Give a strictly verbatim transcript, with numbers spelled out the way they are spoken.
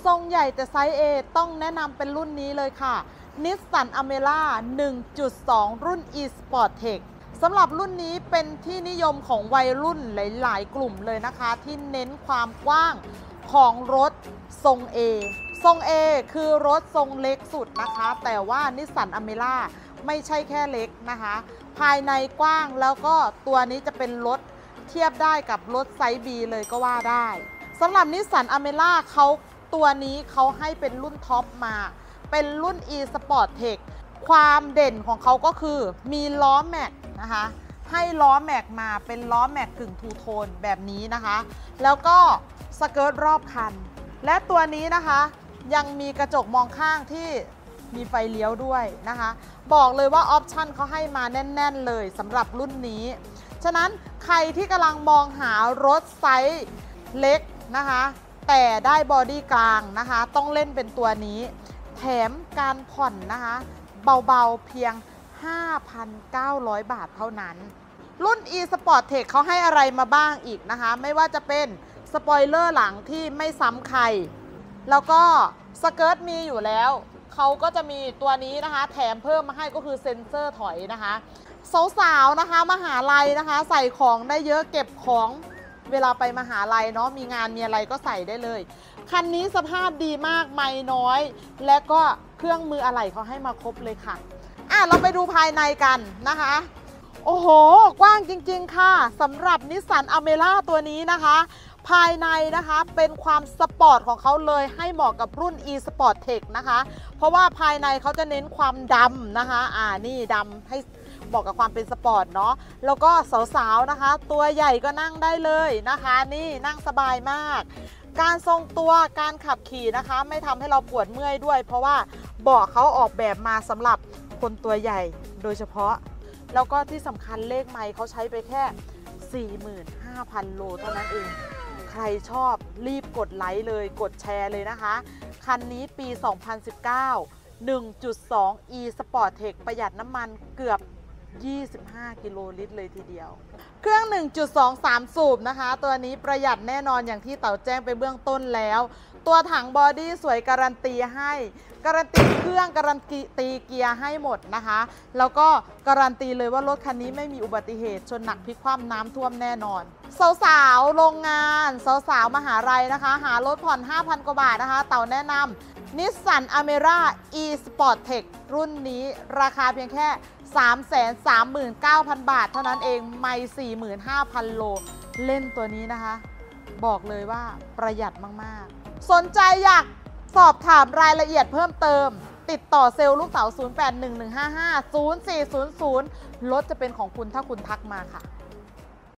ทรงใหญ่แต่ไซส์ เอ ต้องแนะนำเป็นรุ่นนี้เลยค่ะ Nissan Almera หนึ่งจุดสอง รุ่น e-Sportec สำหรับรุ่นนี้เป็นที่นิยมของวัยรุ่นหลายๆ กลุ่มเลยนะคะที่เน้นความกว้างของรถทรง A ทรง A คือรถทรงเล็กสุดนะคะแต่ว่า Nissan Almera ไม่ใช่แค่เล็กนะคะภายในกว้างแล้วก็ตัวนี้จะเป็นรถเทียบได้กับรถไซส์ B เลยก็ว่าได้สำหรับ Nissan Almera เขาตัวนี้เขาให้เป็นรุ่นท็อปมาเป็นรุ่น e-Sportec ความเด่นของเขาก็คือมีล้อแม็กนะคะให้ล้อแม็กมาเป็นล้อแม็กกึ่งทูโทนแบบนี้นะคะแล้วก็สเกิร์ตรอบคันและตัวนี้นะคะยังมีกระจกมองข้างที่มีไฟเลี้ยวด้วยนะคะบอกเลยว่าออปชั่นเขาให้มาแน่นๆเลยสำหรับรุ่นนี้ฉะนั้นใครที่กำลังมองหารถไซส์เล็กนะคะแต่ได้บอดี้กลางนะคะต้องเล่นเป็นตัวนี้แถมการผ่อนนะคะเบาๆเพียง ห้าพันเก้าร้อย บาทเท่านั้นรุ่น e-Sportec เขาให้อะไรมาบ้างอีกนะคะไม่ว่าจะเป็นสปอยเลอร์หลังที่ไม่ซ้ำใครแล้วก็สเกิร์ตมีอยู่แล้วเขาก็จะมีตัวนี้นะคะแถมเพิ่มมาให้ก็คือเซ็นเซอร์ถอยนะคะสาวๆนะคะมหาลัยนะคะใส่ของได้เยอะเก็บของเวลาไปมหาลัยเนาะมีงานมีอะไรก็ใส่ได้เลยคันนี้สภาพดีมากไม่น้อยและก็เครื่องมืออะไหล่เขาให้มาครบเลยค่ะอ่ะเราไปดูภายในกันนะคะโอ้โหกว้างจริงๆค่ะสำหรับ Nissan Almera ตัวนี้นะคะภายในนะคะเป็นความสปอร์ตของเขาเลยให้เหมาะกับรุ่น e-Sportec นะคะเพราะว่าภายในเขาจะเน้นความดำนะคะอ่านี่ดำให้บอกกับความเป็นสปอร์ตเนาะแล้วก็สาวๆนะคะตัวใหญ่ก็นั่งได้เลยนะคะนี่นั่งสบายมากการทรงตัวการขับขี่นะคะไม่ทำให้เราปวดเมื่อยด้วยเพราะว่าเบาะเขาออกแบบมาสำหรับคนตัวใหญ่โดยเฉพาะแล้วก็ที่สำคัญเลขไมล์เขาใช้ไปแค่ สี่หมื่นห้าพัน โลเท่านั้นเองใครชอบรีบกดไลค์เลยกดแชร์เลยนะคะคันนี้ปี สองพันสิบเก้า หนึ่งจุดสอง e-Sportec ประหยัดน้ำมันเกือบยี่สิบห้ากิโลลิตรเลยทีเดียวเครื่อง หนึ่งจุดสองสาม สูบนะคะตัวนี้ประหยัดแน่นอนอย่างที่เต๋าแจ้งไปเบื้องต้นแล้วตัวถังบอดี้สวยการันตีให้การันตีเครื่องการันตีเกียร์ให้หมดนะคะแล้วก็การันตีเลยว่ารถคันนี้ไม่มีอุบัติเหตุชนหนักพลิกคว่ำน้ำท่วมแน่นอนสาวๆโรงงานสาวๆมหาลัยนะคะหารถผ่อน ห้าพัน กว่าบาทนะคะเต๋าแนะนำ Nissan Almera e-Sportec รุ่นนี้ราคาเพียงแค่ สามแสนสามหมื่นเก้าพัน บาทเท่านั้นเองไม่ สี่หมื่นห้าพัน โลเล่นตัวนี้นะคะบอกเลยว่าประหยัดมากๆสนใจอยากสอบถามรายละเอียดเพิ่มเติมติดต่อเซลล์ลูกเต๋า ศูนย์ แปด หนึ่ง หนึ่ง ห้า ห้า ศูนย์ สี่ ศูนย์ ศูนย์ รถจะเป็นของคุณถ้าคุณทักมาค่ะ